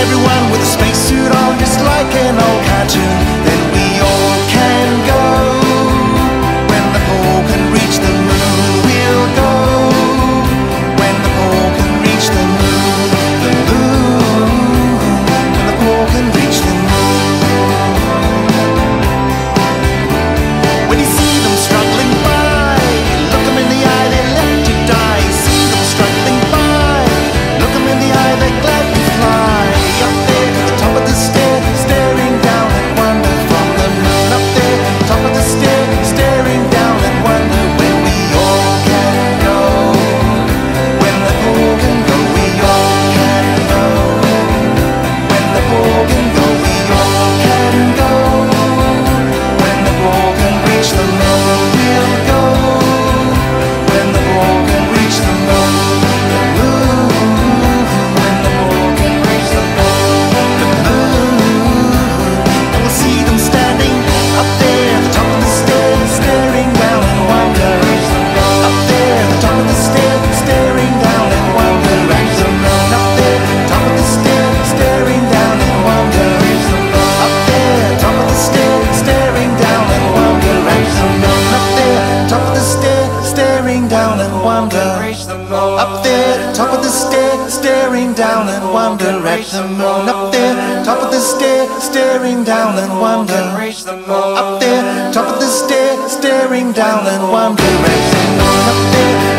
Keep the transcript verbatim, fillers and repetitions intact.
everyone with a spacesuit on, just like an old cartoon. Then we all can go. When the pole can reach the moon, we'll go. When the pole can reach the moon, the moon. When the pole can reach the moon. When you see them struggling by, look them in the eye, they left to die. See them struggling by, look them in the eye, they're glad to fly. Up there at the top of the stair, staring down and wonder from the moon. Up there at the top of the stair, staring down and wonder when we all can go. When the pole can go, we all can go. When the pole can go, we all can go. When the pole can reach the moon, we'll go. When the pole can reach the moon, the moon. When the pole can reach the moon, the moon. And we'll see them standing up there at the top of the stairs, staring down and wonder. Up there at the top of the stairs, staring down and wonder. The moon. Up there at the top of the stairs, staring down and wonder. Up there at the top of the stairs, staring down and wonder. The moon. Up there at the top of the stairs, staring down and wonder. Up there at the top of the stairs, staring down and wonder at the moon. Up there, top of the stair, staring down and wonder. Up there, top of the stair, staring down and wonder at the moon. Up there.